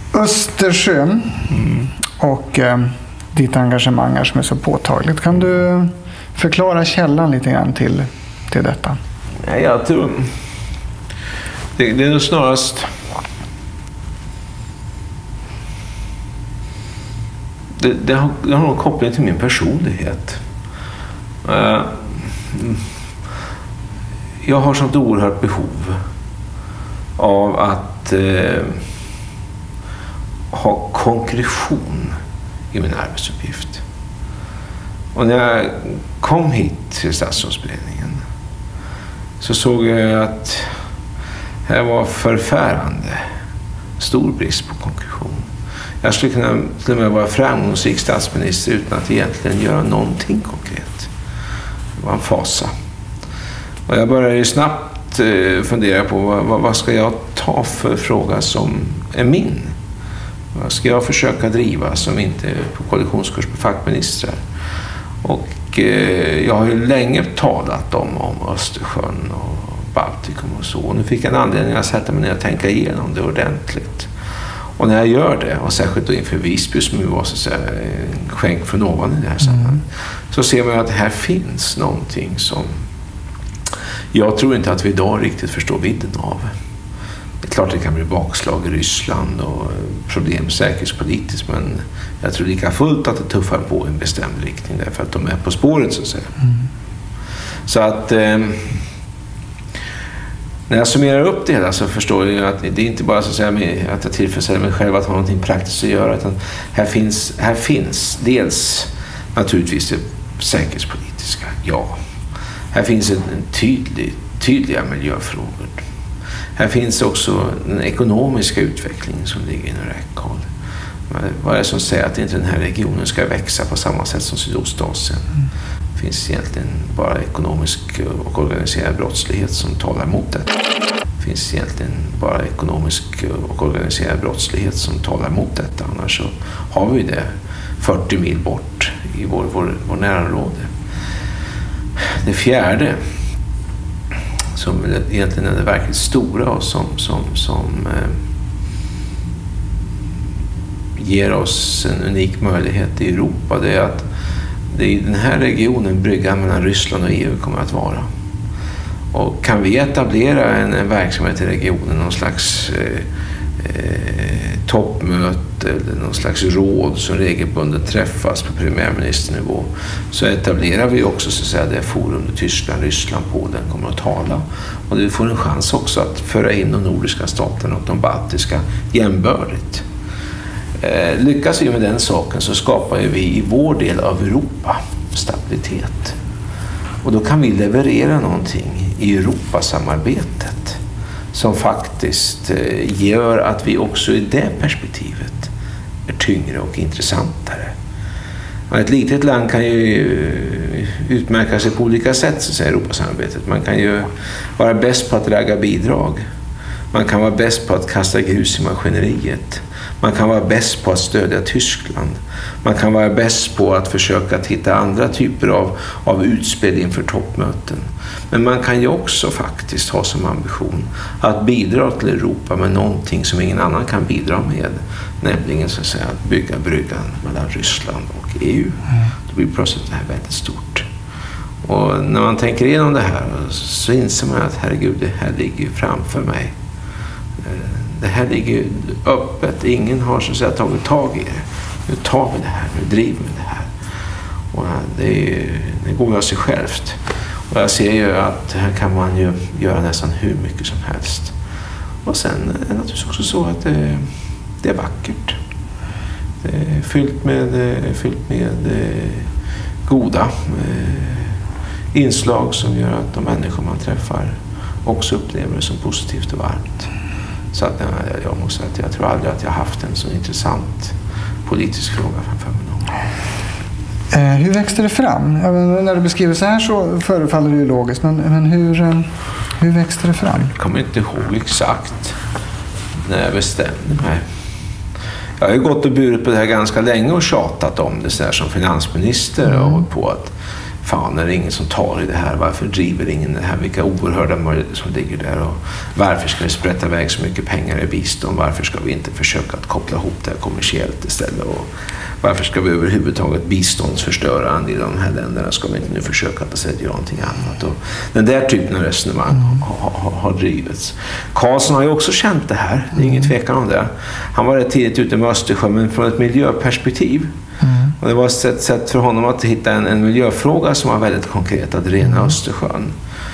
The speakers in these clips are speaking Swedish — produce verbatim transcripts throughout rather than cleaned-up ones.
Östersjö mm. och eh, ditt engagemang här som är så påtagligt. Kan du förklara källan lite grann till, till detta? Ja, jag tror det, det är nog snarast det, det, har, det har någon koppling till min personlighet. Uh, jag har sånt oerhört behov av att uh, ha konkretion i min arbetsuppgift. Och när jag kom hit till Statsrådsberedningen så såg jag att här var förfärande stor brist på konkretion. Jag skulle kunna till och med vara framgångsrik statsminister utan att egentligen göra någonting konkret. Det var en fasa. Och jag började ju snabbt fundera på vad, vad ska jag ta för fråga som är min? Vad ska jag försöka driva som inte är på koalitionskurs med fackministrar? Och eh, jag har ju länge talat om, om Östersjön och Baltikum och så. Och nu fick jag en anledning att sätta mig ner och tänka igenom det ordentligt. Och när jag gör det, och särskilt då inför Visby som ju var så att säga en skänk från ovan i det här sammanhanget, mm. så ser man ju att det här finns någonting som jag tror inte att vi idag riktigt förstår vidden av. Det är klart det kan bli bakslag i Ryssland och problem säkerhetspolitiskt, men jag tror lika fullt att det tuffar på en bestämd riktning därför att de är på spåret så att säga. Mm. Så att eh, när jag summerar upp det hela så förstår jag att det är inte bara så att säga att jag tillfredsställer mig själv att ha någonting praktiskt att göra, utan här finns, här finns dels naturligtvis det säkerhetspolitiska, ja. Här finns en, en tydlig, tydliga miljöfrågor. Här finns också den ekonomiska utvecklingen som ligger inom räckhåll. Vad är det som säger att inte den här regionen ska växa på samma sätt som Sydostasien? Mm. Det finns egentligen bara ekonomisk och organiserad brottslighet som talar emot det. Det finns egentligen bara ekonomisk och organiserad brottslighet som talar emot detta. Annars så har vi det fyrtio mil bort i vår, vår, vår närområde. Det fjärde, som egentligen är det verkligt stora och som, som, som eh, ger oss en unik möjlighet i Europa, det är att det är i den här regionen bryggan mellan Ryssland och E U kommer att vara. Och kan vi etablera en, en verksamhet i regionen, någon slags eh, eh, toppmöte eller någon slags råd som regelbundet träffas på premiärministernivå, så etablerar vi också så att säga det forum där Tyskland, Ryssland, Polen kommer att tala. Och vi får en chans också att föra in de nordiska staterna och de baltiska jämbördigt. Eh, lyckas vi med den saken så skapar vi i vår del av Europa stabilitet. Och då kan vi leverera någonting i Europasamarbetet som faktiskt eh, gör att vi också i det perspektivet är tyngre och intressantare. Och ett litet land kan ju utmärka sig på olika sätt, så säger Europasamarbetet. Man kan ju vara bäst på att ragga bidrag. Man kan vara bäst på att kasta grus i maskineriet. Man kan vara bäst på att stödja Tyskland. Man kan vara bäst på att försöka att hitta andra typer av, av utspel inför toppmöten. Men man kan ju också faktiskt ha som ambition att bidra till Europa med någonting som ingen annan kan bidra med. Nämligen så att säga att bygga bryggan mellan Ryssland och E U. Då blir plötsligt det här väldigt stort. Och när man tänker igenom det här så inser man att herregud, det här ligger ju framför mig. Det här ligger ju öppet. Ingen har så att säga tagit tag i det. Nu tar vi det här, nu driver vi det här. Och det, är ju, det går av sig självt. Och jag ser ju att här kan man ju göra nästan hur mycket som helst. Och sen är det naturligtvis också så att det, det är vackert. Det är fyllt med, fyllt med goda inslag som gör att de människor man träffar också upplever det som positivt och varmt. Så att jag måste säga att jag tror aldrig att jag haft en så intressant politisk fråga framför mig någon gång. Eh, hur växte det fram? Ja, när du beskriver så här så förefaller det ju logiskt, men, men hur, hur växte det fram? Jag kommer inte ihåg exakt när jag bestämde mig. Jag har ju gått och burit på det här ganska länge och tjatat om det så här som finansminister mm. och på att fan är det ingen som tar i det här? Varför driver ingen det här? Vilka oerhörda möjligheter som ligger där? Och varför ska vi sprätta iväg så mycket pengar i bistånd? Varför ska vi inte försöka att koppla ihop det här kommersiellt istället? Och varför ska vi överhuvudtaget biståndsförstöra i de här länderna? Ska vi inte nu försöka att säga göra någonting annat? Och den där typen av resonemang mm. har, har, har drivits. Karlsson har ju också känt det här. Det är ingen tvekan om det. Han var rätt tidigt ute med Östersjön, men från ett miljöperspektiv. Mm. Och det var ett sätt, sätt för honom att hitta en, en miljöfråga som var väldigt konkret, att rena mm. Östersjön.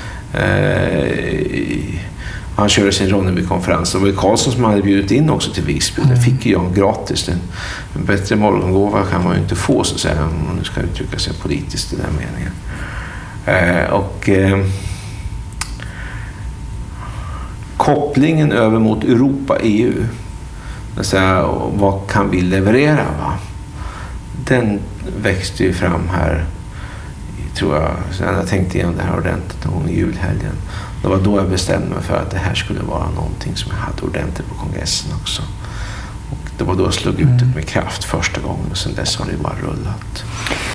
Eh, han körde sin Ronneby-konferens. Det var Karlsson som hade bjudit in också till Visby. Mm. Det fick ju Jan gratis. En, en bättre mollongåva kan man ju inte få, så att säga, om man nu ska uttrycka sig politiskt i den meningen. Eh, och eh, kopplingen över mot Europa-E U, säga, vad kan vi leverera, va? Den växte ju fram här, tror jag, så jag tänkte igenom det här ordentligt någon gång i julhelgen. Det var då jag bestämde mig för att det här skulle vara någonting som jag hade ordentligt på kongressen också. Och det var då jag slog ut det med kraft första gången, och sen dess har det bara rullat.